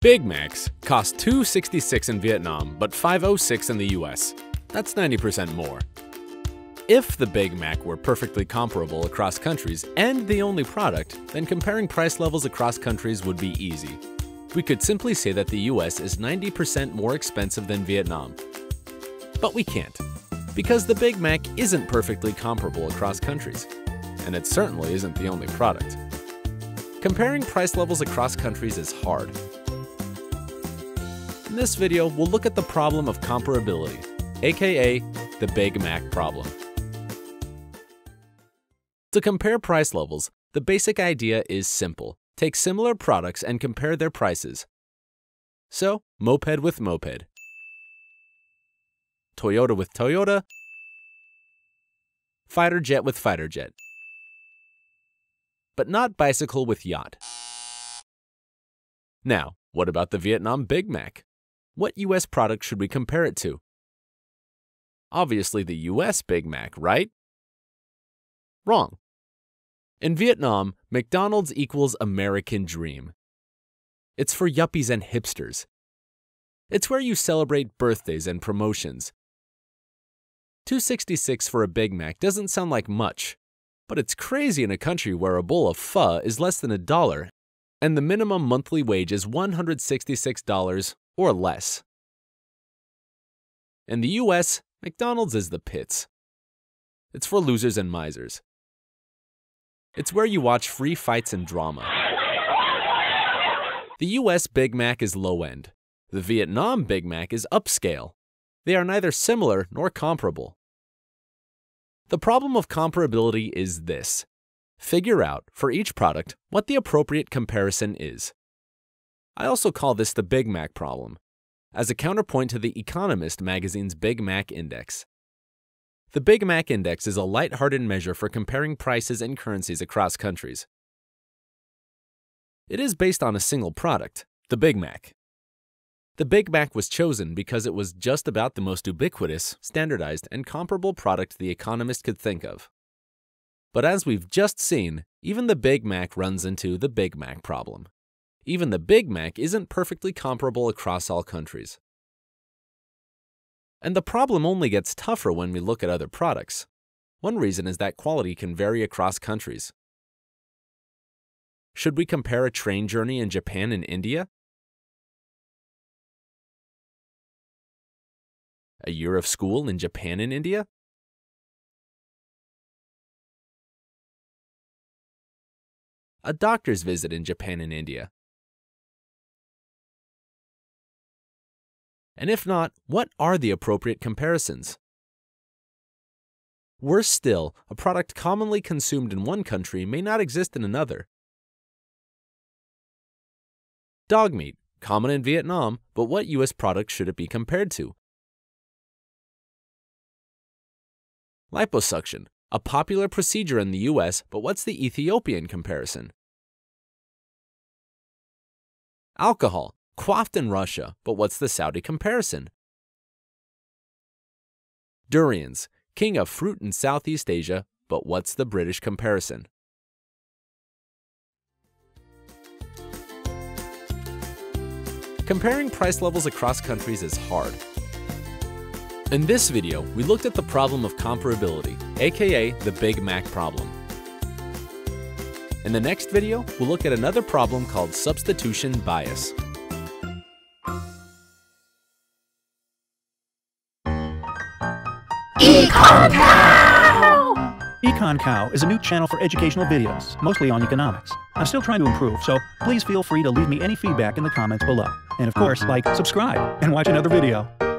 Big Macs cost $2.66 in Vietnam, but $5.06 in the US. That's 90% more. If the Big Mac were perfectly comparable across countries and the only product, then comparing price levels across countries would be easy. We could simply say that the US is 90% more expensive than Vietnam. But we can't, because the Big Mac isn't perfectly comparable across countries, and it certainly isn't the only product. Comparing price levels across countries is hard. In this video, we'll look at the problem of comparability, aka the Big Mac problem. To compare price levels, the basic idea is simple. Take similar products and compare their prices. So, moped with moped, Toyota with Toyota, fighter jet with fighter jet. But not bicycle with yacht. Now, what about the Vietnam Big Mac? What US product should we compare it to? Obviously the US Big Mac, right? Wrong. In Vietnam, McDonald's equals American dream. It's for yuppies and hipsters. It's where you celebrate birthdays and promotions. $2.66 for a Big Mac doesn't sound like much, but it's crazy in a country where a bowl of pho is less than $1 and the minimum monthly wage is $166 or less. In the US, McDonald's is the pits. It's for losers and misers. It's where you watch free fights and drama. The US Big Mac is low-end. The Vietnam Big Mac is upscale. They are neither similar nor comparable. The problem of comparability is this. Figure out, for each product, what the appropriate comparison is. I also call this the Big Mac problem, as a counterpoint to The Economist magazine's Big Mac Index. The Big Mac Index is a light-hearted measure for comparing prices and currencies across countries. It is based on a single product, the Big Mac. The Big Mac was chosen because it was just about the most ubiquitous, standardized, and comparable product The Economist could think of. But as we've just seen, even the Big Mac runs into the Big Mac problem. Even the Big Mac isn't perfectly comparable across all countries. And the problem only gets tougher when we look at other products. One reason is that quality can vary across countries. Should we compare a train journey in Japan and India? A year of school in Japan and India? A doctor's visit in Japan and India? And if not, what are the appropriate comparisons? Worse still, a product commonly consumed in one country may not exist in another. Dog meat, common in Vietnam, but what US product should it be compared to? Liposuction, a popular procedure in the US, but what's the Ethiopian comparison? Alcohol, quaffed in Russia, but what's the Saudi comparison? Durians, king of fruit in Southeast Asia, but what's the British comparison? Comparing price levels across countries is hard. In this video, we looked at the problem of comparability, aka the Big Mac problem. In the next video, we'll look at another problem called substitution bias. Econ Cow is a new channel for educational videos, mostly on economics. I'm still trying to improve, so please feel free to leave me any feedback in the comments below. And of course, like, subscribe, and watch another video.